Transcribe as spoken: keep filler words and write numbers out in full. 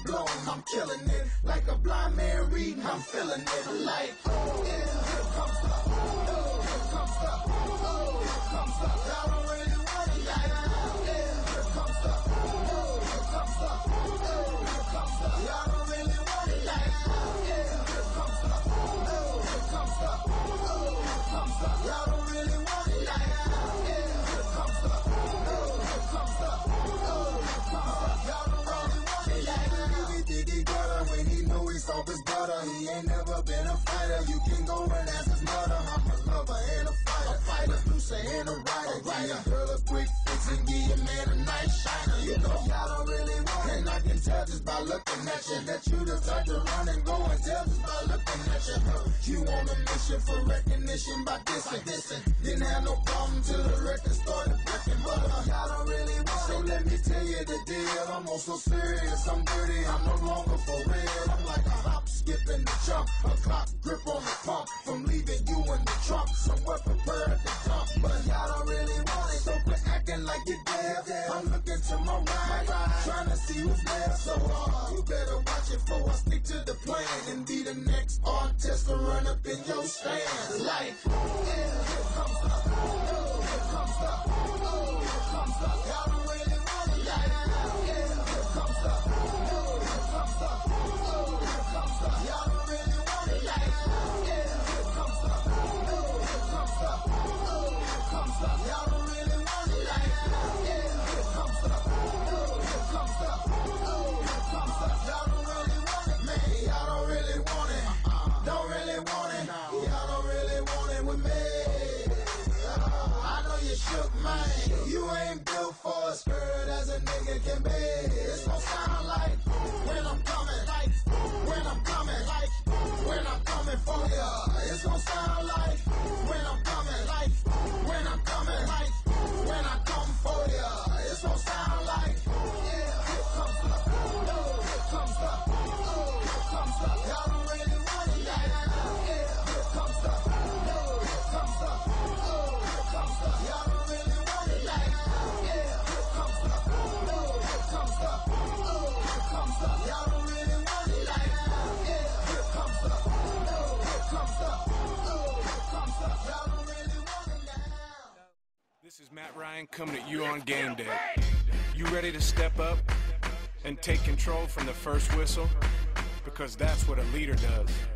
blown, I'm killing it. Like a blind man reading, I'm feeling it. Like, oh, yeah, here comes the, oh, here comes the, oh, here comes the. Y'all don't really want it like, yeah, here comes the, oh, here comes the, oh, here comes the. Y'all don't really want it like, yeah, here comes the, oh, here comes the, oh, here comes the. Y'all don't really want it like, yeah, here comes the, oh, here comes the, oh, here comes the. Y'all don't really want it like, yeah, dig it gutter when he know he's off his butter. He ain't never been a fighter. You can go and ask his mother. I'm a lover and a fighter. A fighter, producer and a writer. Give your girl a quick fix and give your man a nice shiner. You know y'all don't really want it. And I can tell just by looking at you that you the type to run and go and tell just by looking at you. You on a mission for recognition by dissing. dissing. Didn't have no problem till the record started breaking. But uh, y'all don't really want it. So let me tell you the deal. I'm also serious. I'm dirty. I'm no longer for real. I'm like a hop, skip, and a jump. A clock grip on the pump. From leaving you in the trunk. Somewhere prepared to dump. But y'all don't really want it. So quit acting like you dare. I'm looking to my right. Trying to see who's there. So uh, you better watch it for I stick to the plan. And be the next artist to run up in your stand. Like, yeah, here comes the, oh, here comes the, oh, here comes the. Y'all don't really want it. Like, yeah, here comes the, oh, here comes the, oh, here comes the. Y'all don't really want it. Like, yeah, here comes the, oh, here comes the, oh, here comes the. Y'all don't really want it. Like, yeah, here comes the, oh, here comes the, oh, here comes the. Y'all don't really want it, man. Y'all don't really want it. Don't really want it. Y'all don't really want it with me. Uh, I know you shook, man. You ain't built for a skirt as a nigga can be. It's gon' sound like when I'm coming, like when I'm coming, like when I'm coming for ya. It's gon' sound like when I'm coming, like when I'm coming, like when I come for ya. It's gon' sound like, yeah, here comes the, oh, here comes the, oh, here comes the. Y'all don't really want it, yeah, yeah, here comes the, oh, here comes the, oh, here comes the. Y'all don't really want it, like, yeah, here comes the, oh, here comes the, oh, here comes the. Y'all don't really want it, like, yeah, here comes the, oh, here comes the, oh, here comes the. Y'all don't really want it now. This is Matt Ryan coming at you on game day. You ready to step up and take control from the first whistle? Because that's what a leader does.